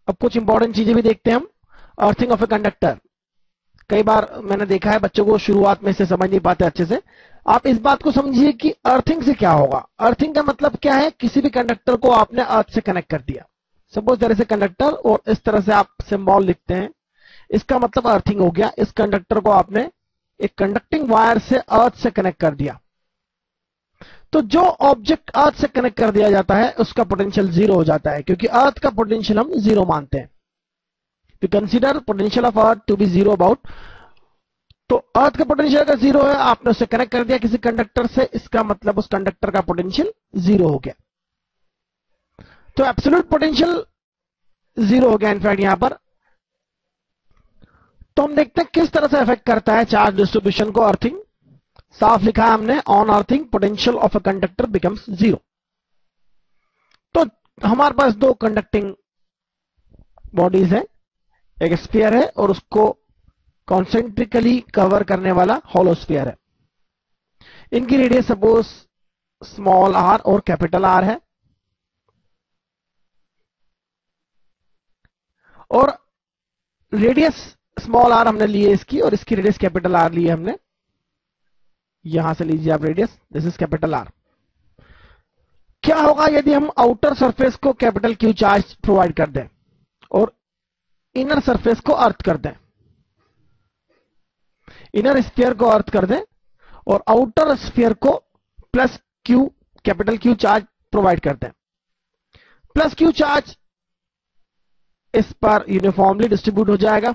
अब कुछ इंपॉर्टेंट चीजें भी देखते हैं हम। अर्थिंग ऑफ ए कंडक्टर, कई बार मैंने देखा है बच्चों को शुरुआत में इसे समझ नहीं पाते अच्छे से। आप इस बात को समझिए कि अर्थिंग से क्या होगा। अर्थिंग का मतलब क्या है, किसी भी कंडक्टर को आपने अर्थ से कनेक्ट कर दिया। सपोज तरह से कंडक्टर और इस तरह से आप सिंबल लिखते हैं, इसका मतलब अर्थिंग हो गया। इस कंडक्टर को आपने एक कंडक्टिंग वायर से अर्थ से कनेक्ट कर दिया। तो जो ऑब्जेक्ट अर्थ से कनेक्ट कर दिया जाता है उसका पोटेंशियल जीरो हो जाता है, क्योंकि अर्थ का पोटेंशियल हम जीरो मानते हैं। We consider potential of earth to be zero about, तो अर्थ का पोटेंशियल अगर जीरो है, आपने उसे कनेक्ट कर दिया किसी कंडक्टर से, इसका मतलब उस कंडक्टर का पोटेंशियल जीरो हो गया। तो एब्सोल्यूट पोटेंशियल जीरो हो गया इनफैक्ट यहां पर। तो हम देखते हैं किस तरह से इफेक्ट करता है चार्ज डिस्ट्रीब्यूशन को अर्थिंग। साफ लिखा है हमने, on earthing potential of a conductor becomes zero. तो हमारे पास दो कंडक्टिंग बॉडीज है, एक स्फीयर है और उसको कॉन्सेंट्रिकली कवर करने वाला हॉलो स्फीयर है। इनकी रेडियस सपोज स्मॉल आर और कैपिटल आर है, और रेडियस स्मॉल आर हमने लिए इसकी, और इसकी रेडियस कैपिटल आर ली है हमने। यहां से लीजिए आप radius, this is capital R. क्या होगा यदि हम आउटर सरफेस को कैपिटल क्यू चार्ज प्रोवाइड कर दें और इनर सरफेस को अर्थ कर दें, इनर स्फीयर को अर्थ कर दें और आउटर स्फीयर को plus Q capital Q charge provide कर दें। प्लस क्यू चार्ज इस पर यूनिफॉर्मली डिस्ट्रीब्यूट हो जाएगा,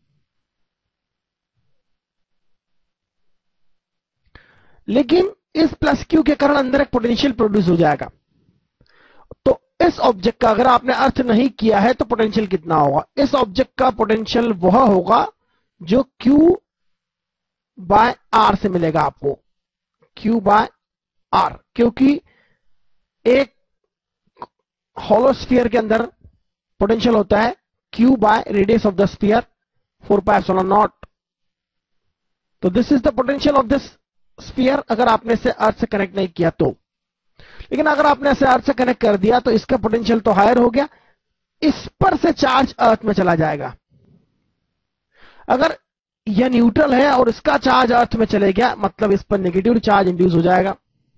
लेकिन इस प्लस क्यू के कारण अंदर एक पोटेंशियल प्रोड्यूस हो जाएगा। तो इस ऑब्जेक्ट का अगर आपने अर्थ नहीं किया है तो पोटेंशियल कितना होगा? इस ऑब्जेक्ट का पोटेंशियल वह होगा जो Q बाय R से मिलेगा आपको, Q बाय R, क्योंकि एक हॉलो स्फीयर के अंदर पोटेंशियल होता है Q by radius of the sphere 4 pi epsilon naught. तो this is the potential of this sphere अगर आपने इसे अर्थ से कनेक्ट नहीं किया तो। लेकिन अगर आपने इसे अर्थ से कनेक्ट कर दिया तो इसका पोटेंशियल तो हायर हो गया, इस पर से चार्ज अर्थ में चला जाएगा। अगर यह न्यूट्रल है और इसका चार्ज अर्थ में चले गया, मतलब इस पर नेगेटिव चार्ज इंड्यूस हो जाएगा।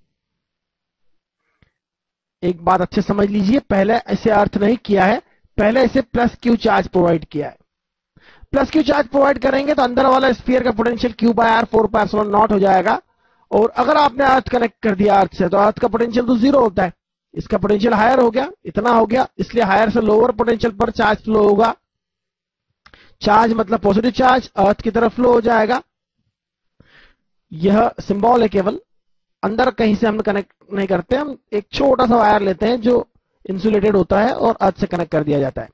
एक बात अच्छे समझ लीजिए, पहले इसे अर्थ नहीं किया है, पहले इसे प्लस क्यू चार्ज प्रोवाइड किया है। प्लस क्यू चार्ज प्रोवाइड करेंगे तो अंदर वाला स्फीयर का potential Q by R 4 pi epsilon naught हो जाएगा। और अगर आपने अर्थ कनेक्ट कर दिया अर्थ से, तो अर्थ का पोटेंशियल तो जीरो होता है, इसका पोटेंशियल हायर हो गया, इतना हो गया, इसलिए हायर से लोअर पोटेंशियल पर चार्ज फ्लो होगा। चार्ज मतलब पॉजिटिव चार्ज अर्थ की तरफ फ्लो हो जाएगा। यह सिंबल है केवल, अंदर कहीं से हम कनेक्ट नहीं करते, हम एक छोटा सा वायर लेते हैं जो इंसुलेटेड होता है और अर्थ से कनेक्ट कर दिया जाता है।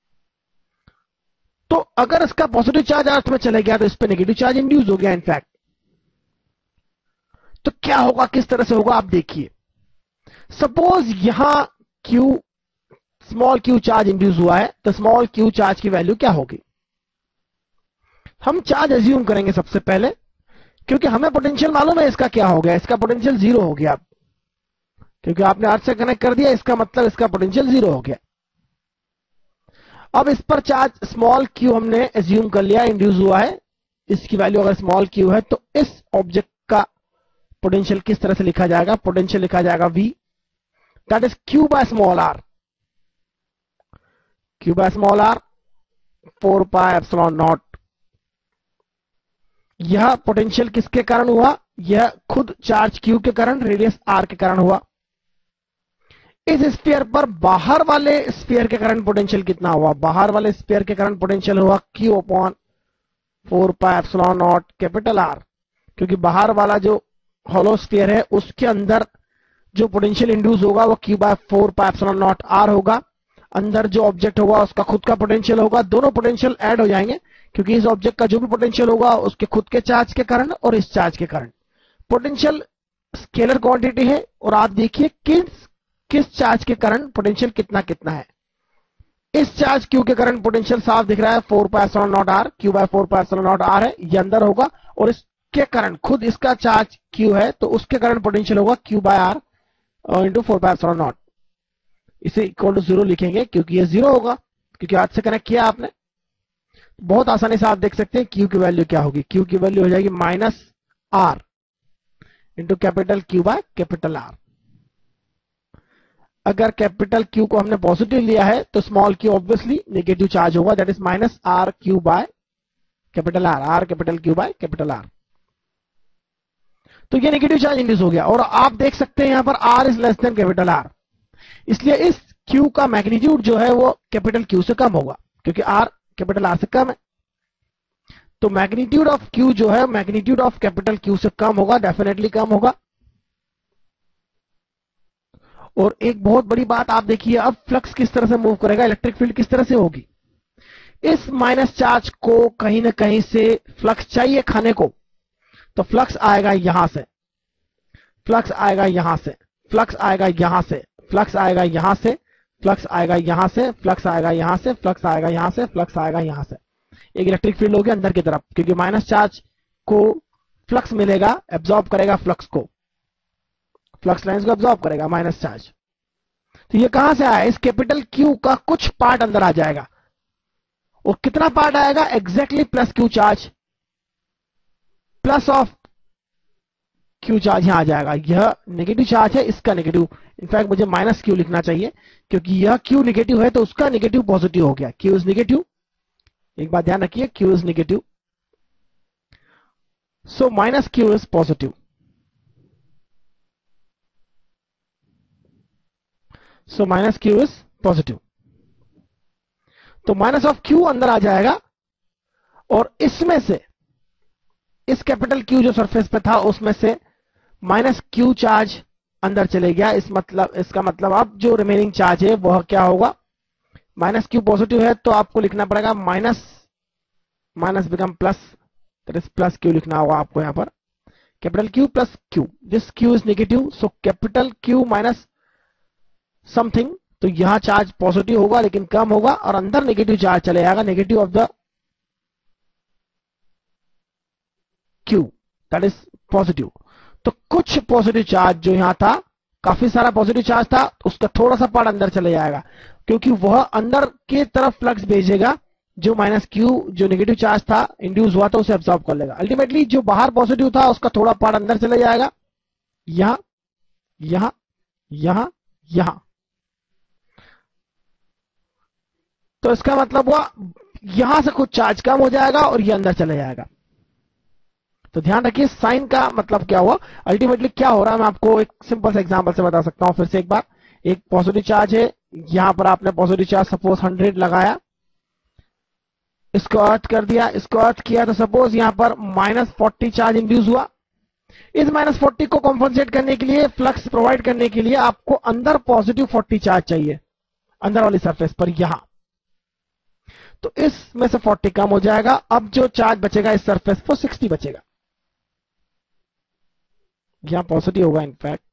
तो अगर इसका पॉजिटिव चार्ज अर्थ में चले गया तो इस पर नेगेटिव चार्ज इंड्यूस हो गया इनफैक्ट। तो क्या होगा, किस तरह से होगा आप देखिए। सपोज यहां Q small Q charge induce हुआ है, तो स्मॉल Q चार्ज की वैल्यू क्या होगी? हम चार्ज एज्यूम करेंगे सबसे पहले, क्योंकि हमें पोटेंशियल मालूम है इसका क्या हो गया, इसका पोटेंशियल जीरो हो गया, क्योंकि आपने अर्थ से कनेक्ट कर दिया, इसका मतलब इसका पोटेंशियल जीरो हो गया। अब इस पर चार्ज स्मॉल Q हमने एज्यूम कर लिया इंड्यूस हुआ है, इसकी वैल्यू अगर स्मॉल Q है तो इस ऑब्जेक्ट का पोटेंशियल किस तरह से लिखा जाएगा? पोटेंशियल लिखा जाएगा V, that is Q by small r, Q by small r 4 pi epsilon naught. यह पोटेंशियल किसके कारण हुआ? यह खुद चार्ज Q के कारण, रेडियस R के कारण हुआ। इस स्फीयर पर बाहर वाले स्फीयर के कारण पोटेंशियल कितना हुआ? बाहर वाले स्फीयर के कारण पोटेंशियल हुआ Q upon 4 pi epsilon naught capital R, क्योंकि बाहर वाला जो हॉलो स्फीयर है उसके अंदर जो पोटेंशियल इंड्यूस होगा वो Q by 4 pi epsilon naught R होगा। अंदर जो ऑब्जेक्ट होगा उसका खुद का पोटेंशियल होगा, दोनों पोटेंशियल ऐड हो जाएंगे, क्योंकि इस ऑब्जेक्ट का जो भी पोटेंशियल होगा उसके खुद के चार्ज के कारण और इस चार्ज के कारण। पोटेंशियल स्केलर क्वांटिटी है और आप देखिए किस चार्ज के कारण पोटेंशियल कितना कितना है। इस चार्ज Q के कारण पोटेंशियल साफ दिख रहा है 4 pi epsilon naught R, Q by 4 pi epsilon naught R है, ये अंदर होगा, और इसके कारण खुद इसका चार्ज Q है तो उसके कारण पोटेंशियल होगा Q by R into 4 pi epsilon naught. इसे इक्वल टू जीरो लिखेंगे क्योंकि ये जीरो होगा, क्योंकि हाथ से कनेक्ट किया आपने। बहुत आसानी से आप देख सकते हैं क्यू की वैल्यू क्या होगी। क्यू की वैल्यू हो जाएगी minus R into capital Q by capital R. अगर कैपिटल क्यू को हमने पॉजिटिव लिया है तो small Q obviously negative charge होगा, that is minus R Q by capital R, R capital Q by capital R. तो ये नेगेटिव चार्ज इंड्यूस हो गया और आप देख सकते हैं यहां पर R is less than capital R, इसलिए इस क्यू का मैग्नीट्यूड जो है वो कैपिटल क्यू से कम होगा क्योंकि आर कैपिटल आर से कम है। तो मैग्नीट्यूड ऑफ क्यू जो है मैग्नीट्यूड ऑफ कैपिटल क्यू से कम होगा, डेफिनेटली कम होगा। और एक बहुत बड़ी बात आप देखिए, अब फ्लक्स किस तरह से मूव करेगा, इलेक्ट्रिक फील्ड किस तरह से होगी। इस माइनस चार्ज को कहीं ना कहीं से फ्लक्स चाहिए खाने को, तो फ्लक्स आएगा यहां से, फ्लक्स आएगा यहां से, फ्लक्स आएगा यहां से, फ्लक्स आएगा यहां से, फ्लक्स आएगा यहां से, फ्लक्स आएगा यहां से, फ्लक्स आएगा यहां से, फ्लक्स आएगा यहां से। एक इलेक्ट्रिक फील्ड होगी अंदर की तरफ, क्योंकि माइनस चार्ज को फ्लक्स मिलेगा, एब्जॉर्ब करेगा फ्लक्स को, फ्लक्स लाइंस को एब्जॉर्ब करेगा माइनस चार्ज। तो ये कहां से आया, इस कैपिटल क्यू का कुछ पार्ट अंदर आ जाएगा। और कितना पार्ट आएगा, exactly plus Q charge, plus of Q charge यहां आ जाएगा। यह नेगेटिव चार्ज है, इसका नेगेटिव, इनफैक्ट मुझे माइनस क्यू लिखना चाहिए क्योंकि यह क्यू नेगेटिव है तो उसका नेगेटिव पॉजिटिव हो गया। क्यू इज नेगेटिव, एक बात ध्यान रखिए, Q is negative, so minus Q is positive, so minus Q is positive. तो माइनस ऑफ क्यू अंदर आ जाएगा और इसमें से, इस कैपिटल क्यू जो सरफेस पे था उसमें से माइनस क्यू चार्ज अंदर चले गया। इसका मतलब अब जो रिमेनिंग चार्ज है वह क्या होगा, माइनस क्यू पॉजिटिव है तो आपको लिखना पड़ेगा minus, minus become plus, that is plus Q लिखना होगा आपको यहां पर, capital Q plus Q, this Q is negative, so capital Q minus something, तो यहां चार्ज पॉजिटिव होगा लेकिन कम होगा और अंदर नेगेटिव चार्ज चले जाएगा, negative of the Q, that is positive. तो कुछ पॉजिटिव चार्ज जो यहां था, काफी सारा पॉजिटिव चार्ज था, उसका थोड़ा सा पार्ट अंदर चले जाएगा क्योंकि वह अंदर की तरफ फ्लक्स भेजेगा, जो माइनस क्यू जो नेगेटिव चार्ज था इंड्यूस हुआ था उसे एब्जॉर्ब कर लेगा। अल्टीमेटली जो बाहर पॉजिटिव था उसका थोड़ा पार्ट अंदर चले जाएगा, यहां यहां यहां यहां। तो इसका मतलब हुआ यहां से कुछ चार्ज कम हो जाएगा और ये अंदर चले जाएगा। तो ध्यान रखिए साइन का मतलब क्या हुआ, अल्टीमेटली क्या हो रहा है, मैं आपको एक सिंपल से एग्जांपल से बता सकता हूं। फिर से एक बार, एक पॉजिटिव चार्ज है, यहां पर आपने पॉजिटिव चार्ज सपोज 100 लगाया, इसको अर्थ कर दिया, इसको अर्थ किया, तो सपोज यहां पर -40 चार्ज इंड्यूस हुआ। इस -40 को कॉम्पनसेट करने के लिए, फ्लक्स प्रोवाइड करने के लिए आपको अंदर पॉजिटिव 40 चार्ज चाहिए, अंदर वाली सरफेस पर यहां। तो इसमें से 40 कम हो जाएगा, अब जो चार्ज बचेगा इस सरफेस पर 60 बचेगा, यहां पॉजिटिव होगा इनफैक्ट।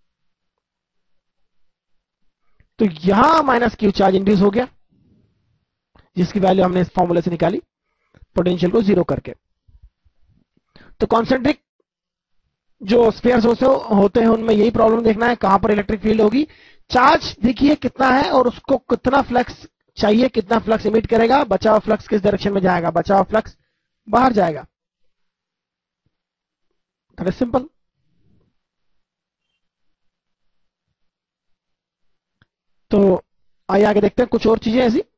तो यहां माइनस क्यू चार्ज इंड्यूस हो गया, जिसकी वैल्यू हमने इस फॉर्मूले से निकाली पोटेंशियल को जीरो करके। तो कॉन्सेंट्रिक जो स्फीयर्स होते हैं उनमें यही प्रॉब्लम देखना है, कहां पर इलेक्ट्रिक फील्ड होगी। चार्ज देखिए कितना है और उसको कितना फ्लक्स चाहिए, कितना फ्लक्स इमिट करेगा, बचा हुआ फ्लक्स किस डायरेक्शन में जाएगा, बचा हुआ फ्लक्स बाहर जाएगा, दैट इज सिंपल। तो आइए आगे देखते हैं कुछ और चीजें ऐसी।